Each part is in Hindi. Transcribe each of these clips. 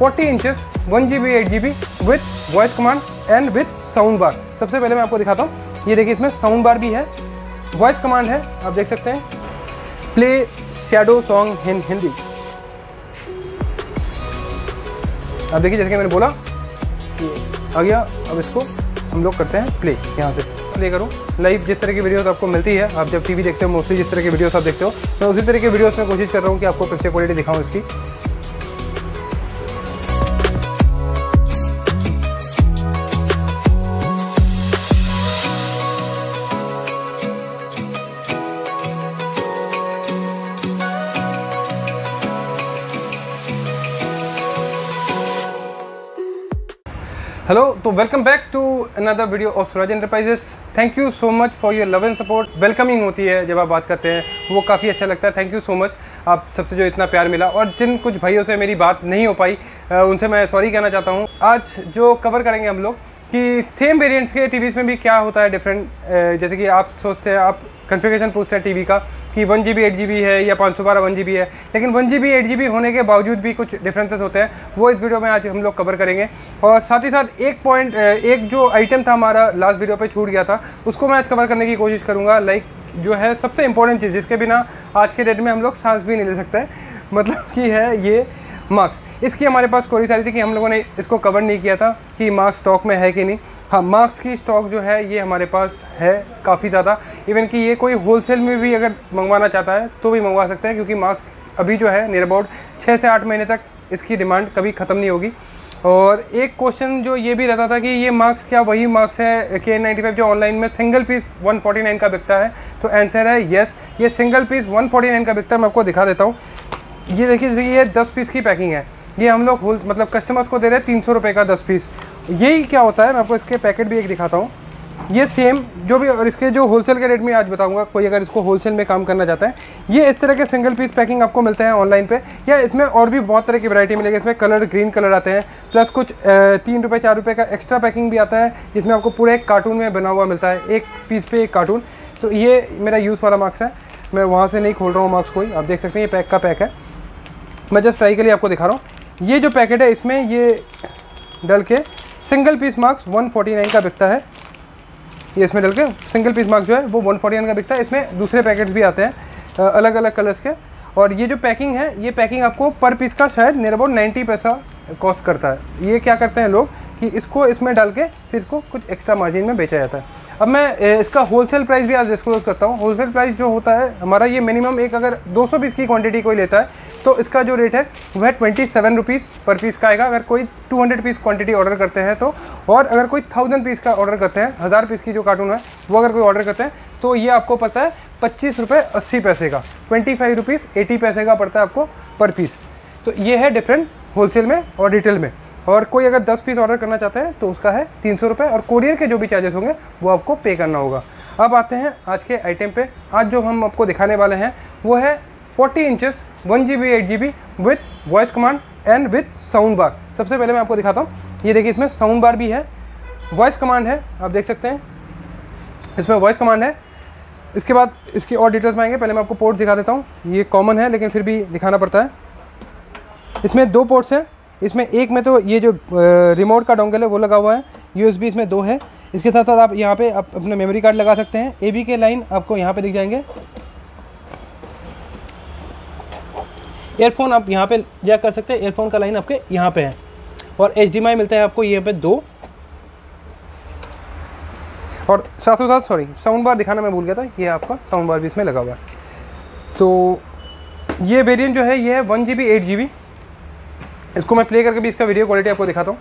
40 inches 1 GB 8 GB with voice command and with sound bar. सबसे पहले मैं आपको दिखाता हूँ, ये देखिए इसमें साउंड बार भी है, वॉइस कमांड है, आप देख सकते हैं। Play shadow song in Hindi, आप देखिए जैसे कि मैंने बोला आ गया। अब इसको हम लोग करते हैं प्ले, यहाँ से प्ले करूँ। लाइव जिस तरह की वीडियोस आपको मिलती है, आप जब टीवी देखते हो मोस्टली जिस तरह की वीडियोस आप देखते हो, मैं उसी तरह की वीडियोस में कोशिश कर रहा हूँ कि आपको पिक्चर क्वालिटी दिखाऊँ इसकी। हेलो, तो welcome back to another video of Swaraj enterprises. Thank you so much for your love and support. Welcoming होती है जब आप बात करते हैं, वो काफ़ी अच्छा लगता है। थैंक यू सो मच, आप सबसे जो इतना प्यार मिला। और जिन कुछ भाइयों से मेरी बात नहीं हो पाई उनसे मैं सॉरी कहना चाहता हूँ। आज जो कवर करेंगे हम लोग कि सेम वेरिएंट्स के टीवीज़ में भी क्या होता है डिफरेंट। जैसे कि आप सोचते हैं, आप कन्फिगरेशन पूछते हैं टीवी का कि 1 GB 8 GB है या 512 1 GB है, लेकिन 1 GB 8 GB होने के बावजूद भी कुछ डिफरेंसेस होते हैं, वो इस वीडियो में आज हम लोग कवर करेंगे। और साथ ही साथ एक जो आइटम था हमारा लास्ट वीडियो पे छूट गया था, उसको मैं आज कवर करने की कोशिश करूँगा। लाइक जो है सबसे इंपॉर्टेंट चीज़ जिसके बिना आज के डेट में हम लोग सांस भी नहीं ले सकते, मतलब कि है ये मार्क्स। इसकी हमारे पास कोई सारी थी कि हम लोगों ने इसको कवर नहीं किया था कि मार्क्स स्टॉक में है कि नहीं। हाँ, मार्क्स की स्टॉक जो है ये हमारे पास है काफ़ी ज़्यादा। इवन कि ये कोई होलसेल में भी अगर मंगवाना चाहता है तो भी मंगवा सकते हैं, क्योंकि मार्क्स अभी जो है नियर अबाउट 6 से 8 महीने तक इसकी डिमांड कभी ख़त्म नहीं होगी। और एक क्वेश्चन जो ये भी रहता था कि ये मार्क्स क्या वही मार्क्स है KN95 जो ऑनलाइन में सिंगल पीस 149 का बिकता है? तो आंसर है येस, ये सिंगल पीस 149 का बिकता है। मैं आपको दिखा देता हूँ। ये देखिए, ये 10 पीस की पैकिंग है। ये हम लोग मतलब कस्टमर्स को दे रहे हैं 300 रुपये का 10 पीस। यही क्या होता है, मैं आपको इसके पैकेट भी एक दिखाता हूँ। ये सेम जो भी, और इसके जो होलसेल के रेट में आज बताऊंगा, कोई अगर इसको होलसेल में काम करना चाहता है, ये इस तरह के सिंगल पीस पैकिंग आपको मिलते हैं ऑनलाइन पे। या इसमें और भी बहुत तरह की वैरायटी मिलेगी। इसमें कलर ग्रीन कलर आते हैं, प्लस कुछ 3 रुपये 4 रुपये का एक्स्ट्रा पैकिंग भी आता है, जिसमें आपको पूरे एक कार्टून में बना हुआ मिलता है, एक पीस पे एक कार्टून। तो ये मेरा यूज़ वाला मार्क्स है, मैं वहाँ से नहीं खोल रहा हूँ मार्क्स कोई, आप देख सकते हैं ये पैक का पैक है। मैं जस्ट ट्राई के लिए आपको दिखा रहा हूँ। ये जो पैकेट है इसमें ये डल के सिंगल पीस मार्क्स 149 का बिकता है। ये इसमें डल के सिंगल पीस मार्क्स जो है वो 149 का बिकता है। इसमें दूसरे पैकेट्स भी आते हैं अलग अलग कलर्स के। और ये जो पैकिंग है, ये पैकिंग आपको पर पीस का शायद नियर अबाउट 90 पैसा कॉस्ट करता है। ये क्या करते हैं लोग कि इसको इसमें डाल के फिर इसको कुछ एक्स्ट्रा मार्जिन में बेचा जाता है। अब मैं इसका होलसेल प्राइस भी आज डिस्क्लोज करता हूँ। होलसेल प्राइस जो होता है हमारा, ये मिनिमम एक अगर 200 पीस की क्वांटिटी कोई लेता है तो इसका जो रेट है वह 27 रुपीज़ पर पीस का आएगा। अगर कोई 200 पीस क्वांटिटी ऑर्डर करते हैं तो, और अगर कोई 1000 पीस का ऑर्डर करते हैं, 1000 पीस की जो कार्टून है वो अगर कोई ऑर्डर करते हैं तो ये आपको पड़ता है 25 रुपये 80 पैसे का, 25 रुपीज़ 80 पैसे का पड़ता है आपको पर पीस। तो ये है डिफरेंट होलसेल में और रिटेल में। और कोई अगर 10 पीस ऑर्डर करना चाहते हैं तो उसका है 300 रुपये, और कोरियर के जो भी चार्जेस होंगे वो आपको पे करना होगा। अब आते हैं आज के आइटम पे। आज जो हम आपको दिखाने वाले हैं वो है 40 inches 1 GB 8 GB with voice command and with sound bar. सबसे पहले मैं आपको दिखाता हूँ। ये देखिए इसमें साउंड बार भी है, वॉइस कमांड है, आप देख सकते हैं इसमें वॉइस कमांड है। इसके बाद इसकी और डिटेल्स में आएंगे। पहले मैं आपको पोर्ट दिखा देता हूँ। ये कॉमन है लेकिन फिर भी दिखाना पड़ता है। इसमें 2 पोर्ट्स हैं। इसमें एक में तो ये जो रिमोट का डोंगल है वो लगा हुआ है, USB इसमें 2 है। इसके साथ साथ आप यहाँ पे आप अपना मेमोरी कार्ड लगा सकते हैं। AV के लाइन आपको यहाँ पे दिख जाएंगे। ईयरफोन आप यहाँ पे जैक कर सकते हैं, ईयरफोन का लाइन आपके यहाँ पे है। और HDMI मिलता है आपको यहाँ पे 2। और साथ साउंड बार दिखाना मैं भूल गया था, ये आपका साउंड बार भी इसमें लगा हुआ है। तो ये वेरिएंट जो है ये है 1 GB 8 GB। इसको मैं प्ले करके भी इसका वीडियो क्वालिटी आपको दिखाता हूँ।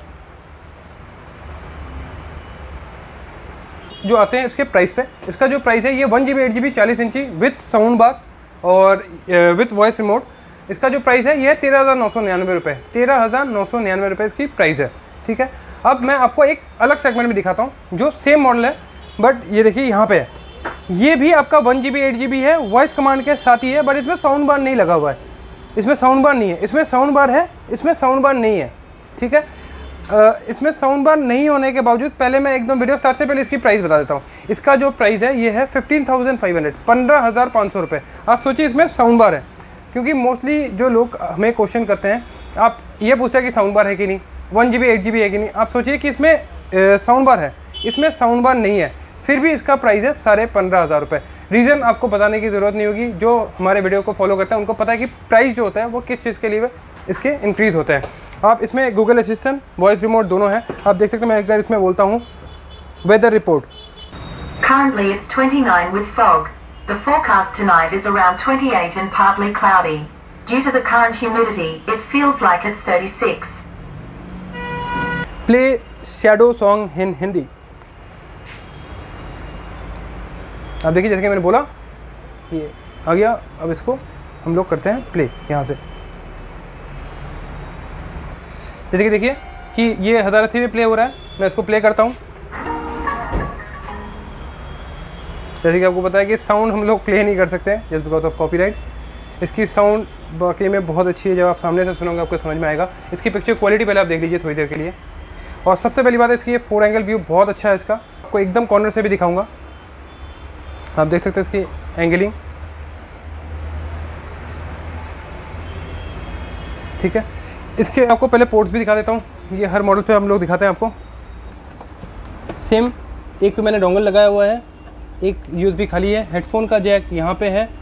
जो आते हैं इसके प्राइस पे, इसका जो प्राइस है ये 1 GB 8 GB 40 इंची विथ साउंड बार और विथ वॉइस रिमोट। इसका जो प्राइस है ये है 13,999 रुपये। 13,999 रुपये इसकी प्राइस है, ठीक है। अब मैं आपको एक अलग सेगमेंट में दिखाता हूँ जो सेम मॉडल है, बट ये देखिए यहाँ पे है। ये भी आपका 1 GB 8 GB है, वॉइस कमांड के साथ ही है, बट इसमें साउंड बार नहीं लगा हुआ है। इसमें साउंड बार नहीं है, इसमें साउंड बार है, इसमें साउंड बार नहीं है, ठीक है। इसमें साउंड बार नहीं होने के बावजूद पहले मैं एकदम वीडियो स्टार्ट से पहले इसकी प्राइस बता देता हूँ। इसका जो प्राइस है ये है 15,500, 15,500 रुपये। आप सोचिए इसमें साउंड बार है, क्योंकि मोस्टली जो लोग हमें क्वेश्चन करते हैं आप ये पूछते हैं कि साउंड बार है कि नहीं, 1 GB 8 GB है कि नहीं। आप सोचिए कि इसमें साउंड बार है, इसमें साउंड बार नहीं है, फिर भी इसका प्राइस है 15,500 रुपये। रीज़न आपको बताने की ज़रूरत नहीं होगी, जो हमारे वीडियो को फॉलो करते हैं उनको पता है कि प्राइस जो होता है वो किस चीज़ के लिए इसके इंक्रीज़ होते हैं। आप इसमें गूगल असिस्टेंट, वॉइस रिमोट दोनों हैं। आप देख सकते हैं, मैं अगर इसमें बोलता हूँ weather report, Currently it's 29 with fog. The forecast tonight is around 28 and partly cloudy. Due to the current humidity, it feels like it's 36. Play shadow song in Hindi. आप देखिए जैसे कि मैंने बोला ये आ गया। अब इसको हम लोग करते हैं प्ले यहाँ से। जैसे कि देखिए कि ये 1080 में प्ले हो रहा है, मैं इसको प्ले करता हूँ। जैसे कि आपको पता है कि साउंड हम लोग प्ले नहीं कर सकते हैं जस्ट बिकॉज ऑफ कॉपीराइट। इसकी साउंड वाकई में बहुत अच्छी है, जब आप सामने से सुनोगे आपको समझ में आएगा। इसकी पिक्चर क्वालिटी पहले आप देख लीजिए थोड़ी देर के लिए। और सबसे पहली बात है इसकी ये 4 एंगल व्यू बहुत अच्छा है इसका। आपको एकदम कॉर्नर से भी दिखाऊंगा, आप देख सकते हैं इसकी एंगलिंग, ठीक है। इसके आपको पहले पोर्ट्स भी दिखा देता हूँ। ये हर मॉडल पे हम लोग दिखाते हैं आपको। सेम एक पे मैंने डोंगल लगाया हुआ है, एक USB खाली है। हेडफोन का जैक यहाँ पे है,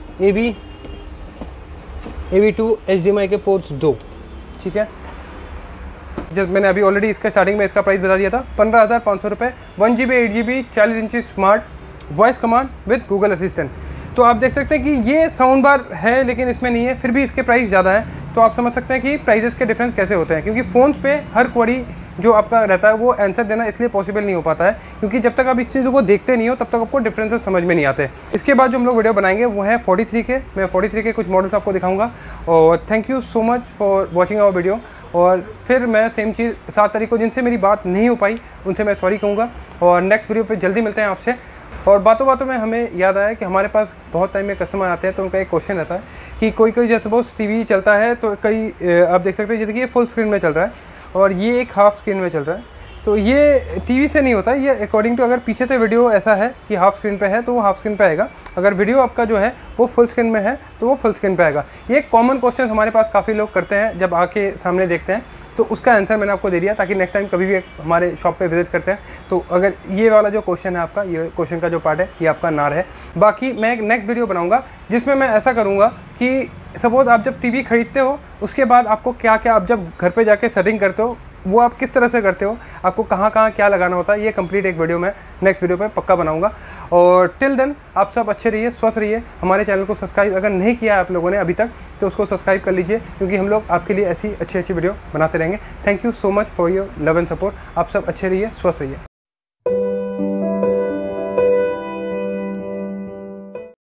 AV2 HDMI के पोर्ट्स 2, ठीक है। जब मैंने अभी ऑलरेडी इसका स्टार्टिंग में इसका प्राइस बता दिया था 15,500 रुपये। 1 GB 8 GB 40 इंची smart voice command with Google assistant. तो आप देख सकते हैं कि ये साउंड बार है लेकिन इसमें नहीं है, फिर भी इसके प्राइस ज़्यादा है। तो आप समझ सकते हैं कि प्राइजेस के डिफरेंस कैसे होते हैं, क्योंकि फ़ोन्स पे हर क्वेरी जो आपका रहता है वो आंसर देना इसलिए पॉसिबल नहीं हो पाता है, क्योंकि जब तक आप इस चीज़ों को देखते नहीं हो तब तक आपको डिफरेंसेस समझ में नहीं आते। इसके बाद जो हम लोग वीडियो बनाएंगे वो है 43 के। मैं 43 के कुछ मॉडल्स आपको दिखाऊंगा। और thank you so much for watching our video. और फिर मैं सेम चीज़ 7 तारीख को जिनसे मेरी बात नहीं हो पाई उनसे मैं सॉरी कहूँगा। और नेक्स्ट वीडियो पर जल्दी मिलते हैं आपसे। और बातों बातों में हमें याद आया कि हमारे पास बहुत टाइम में कस्टमर आते हैं तो उनका एक क्वेश्चन रहता है कि कोई जैसे बहुत TV चलता है तो कई आप देख सकते हैं जैसे कि ये फुल स्क्रीन में चल रहा है और ये एक हाफ स्क्रीन में चल रहा है। तो ये TV से नहीं होता, ये अकॉर्डिंग टू अगर पीछे से वीडियो ऐसा है कि हाफ स्क्रीन पे है तो वो हाफ स्क्रीन पे आएगा, अगर वीडियो आपका जो है वो फुल स्क्रीन में है तो वो फुल स्क्रीन पे आएगा। ये कॉमन क्वेश्चन हमारे पास काफ़ी लोग करते हैं जब आके सामने देखते हैं, तो उसका आंसर मैंने आपको दे दिया ताकि नेक्स्ट टाइम कभी भी हमारे शॉप पे विजिट करते हैं तो अगर ये वाला जो क्वेश्चन है आपका, ये क्वेश्चन का जो पार्ट है ये आपका ना रहे। बाकी मैं एक नेक्स्ट वीडियो बनाऊंगा जिसमें मैं ऐसा करूंगा कि सपोज़ आप जब TV खरीदते हो उसके बाद आपको क्या क्या, आप जब घर पे जाके सेटिंग करते हो वो आप किस तरह से करते हो, आपको कहाँ कहाँ क्या लगाना होता है, ये कंप्लीट एक वीडियो मैं नेक्स्ट वीडियो पे पक्का बनाऊंगा। और टिल देन आप सब अच्छे रहिए, स्वस्थ रहिए। हमारे चैनल को सब्सक्राइब अगर नहीं किया है आप लोगों ने अभी तक तो उसको सब्सक्राइब कर लीजिए, क्योंकि हम लोग आपके लिए ऐसी अच्छी वीडियो बनाते रहेंगे। Thank you so much for your love and support. आप सब अच्छे रहिए, स्वस्थ रहिए।